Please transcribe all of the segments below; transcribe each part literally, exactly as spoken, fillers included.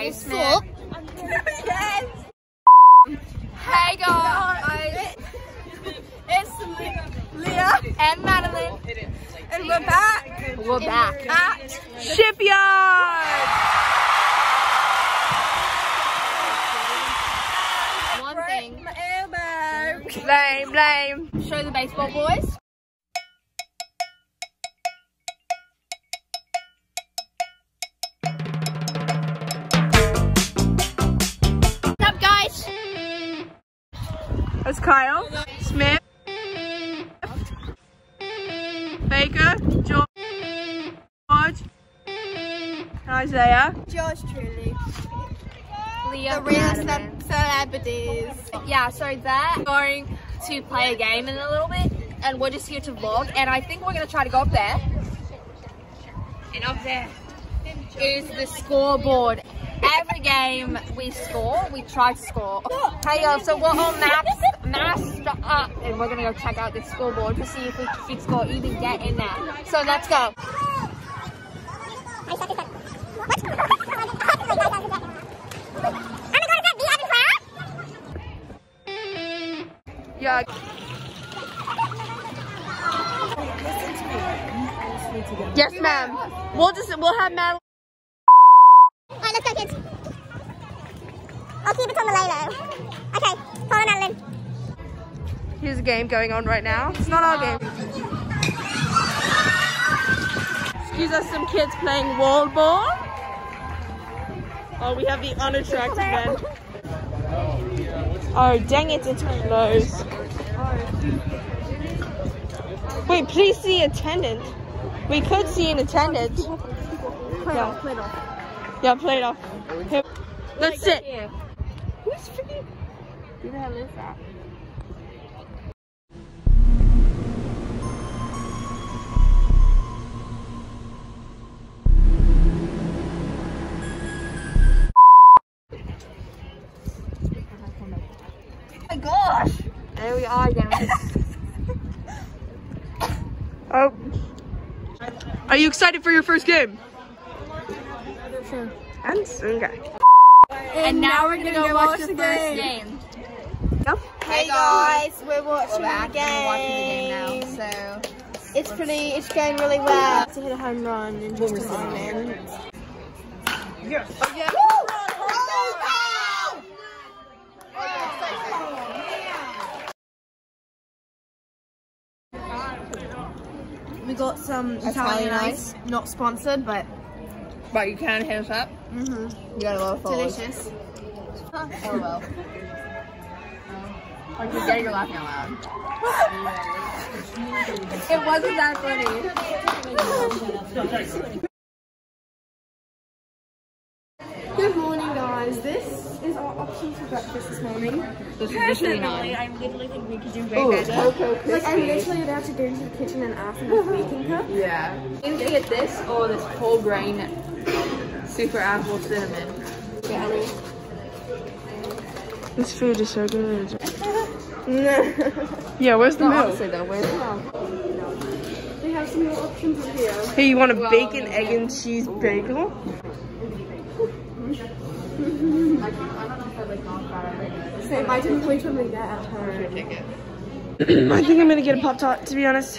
basement. Yes. Hey guys, It's Leah and Madeline, and we're back. we're back At Shipyard! one thing. my elbow. Blame, blame. Show the baseball boys. What's up, guys? That's Kyle, Smith, Baker, George, Isaiah. George truly. Leah, The real Madeline. ce- celebrities. Yeah, so that going to play a game in a little bit, and we're just here to vlog, and I think we're gonna try to go up there. And up there is the scoreboard. Every game we score, we try to score. Hey yo, so we're all maps, masked up, and we're gonna go check out the scoreboard to see if we can score, even get in there. So let's go. Yeah. Yes, ma'am. We'll just we'll have Madeline. Alright, let's go, kids. I'll keep it on the lay-low. Okay, follow Madeline. Here's a game going on right now. It's not our game. Excuse us, some kids playing wall ball. Oh, we have the unattractive men. Oh, dang it, it's closed. Wait, please see attendant. We could see an attendant. Play Yeah. off, play off. Yeah, play it off. Here. Let's sit. Who's freaking? Who the hell is that? Oh my gosh. There we are again. Oh. Are you excited for your first game? Sure. And okay. And now we're gonna go watch the first game. Yep. Hey guys, we're watching We're back the and we're watching the game. game now, so It's pretty, it's going really well. To hit a home run in just a moment. Yes. Oh, yeah. We got some Italian ice, not sponsored, but But you can hit us up. mm-hmm. you got a lot of followers. delicious. Oh well. I'm just getting your laughing out loud. It wasn't that funny. Good morning, guys. This is our option for breakfast this morning. This is literally not. I literally think we could do way better. Like, I'm literally about to go into the kitchen and ask them if we can cook. Yeah. You can get this or this whole grain super apple cinnamon. Yeah, I mean, This food is so good. Yeah, where's the No, milk? honestly though, where's the milk? they have some more options in here. Hey, you want a Well, bacon, yeah. egg, and cheese bagel? Same, I didn't wait till we get at home. I think I'm gonna get a Pop Tart, to be honest.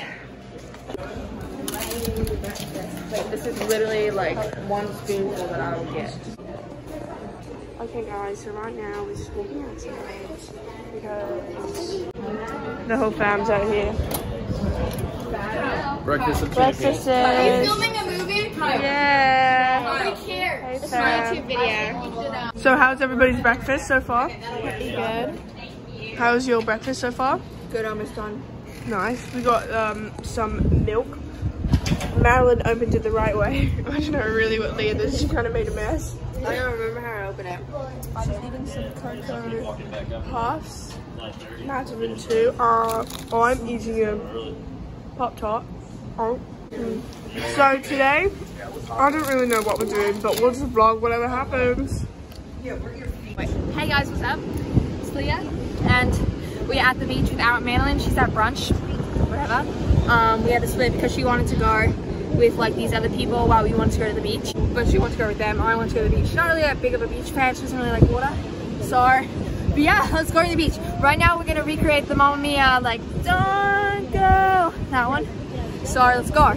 Like, this is literally like one spoonful that I will get. Okay, guys, so right now we're just walking outside because the whole fam's out here. Breakfast of Breakfast champions. is... Filming a movie? Yeah. Who cares? It's my YouTube video. So how's everybody's breakfast so far? Pretty good. How's your breakfast so far? Good, almost done. Nice. We got um, some milk. Madeline opened it the right way. I don't know really what Leah did. She kind of made a mess. I don't remember how I opened it. She's eating some cocoa puffs. Madeline too. Uh, I'm eating a Pop Tart. Oh. Mm. So today, I don't really know what we're doing, but we'll just vlog whatever happens. Hey guys, what's up? It's Leah, and we're at the beach with our Madeline. She's at brunch, whatever. Um, we had to split because she wanted to go with like these other people while we wanted to go to the beach. But she wants to go with them. I want to go to the beach. She's not really that big of a beach fan. She doesn't really like water. So, but yeah, let's go to the beach. Right now we're gonna recreate the Mamma Mia, like, don't go, that one. So let's go.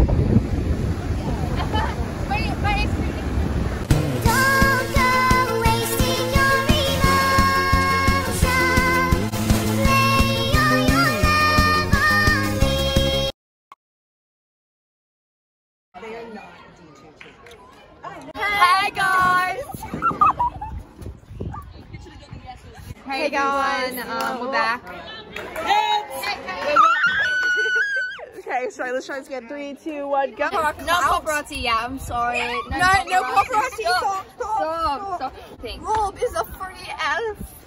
Hey guys! Hey guys, um, we're back. Okay, sorry, let's try this again. Three, two, one, go. No paparazzi, yeah, I'm sorry. No, No, no paparazzi. Stop, stop, stop. Thanks. Rob is a free elf.